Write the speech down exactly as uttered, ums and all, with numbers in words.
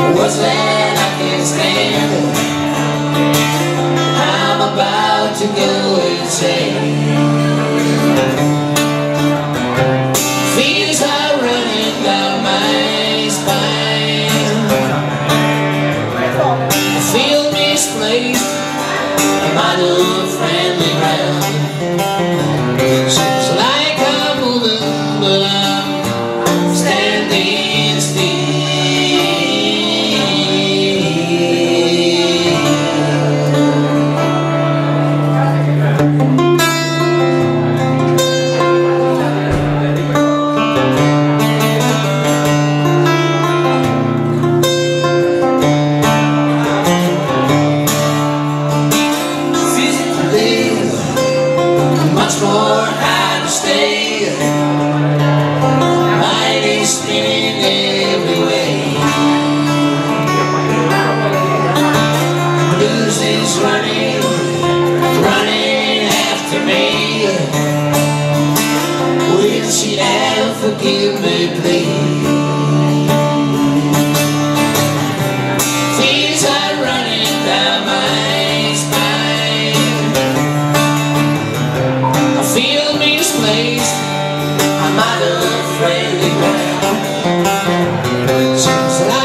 What's that I can't stand? I'm about to go insane. Feels are running down my spine. I feel misplaced. Am I the friendly ground? Seems like I'm moving, but I'm standing still. Much more hard to stay. Mind is spinning every way. Blues is running, running after me. Will she ever forgive me, please? Tears are running down my spine. I feel misplaced. I'm out of friendly ground. Seems like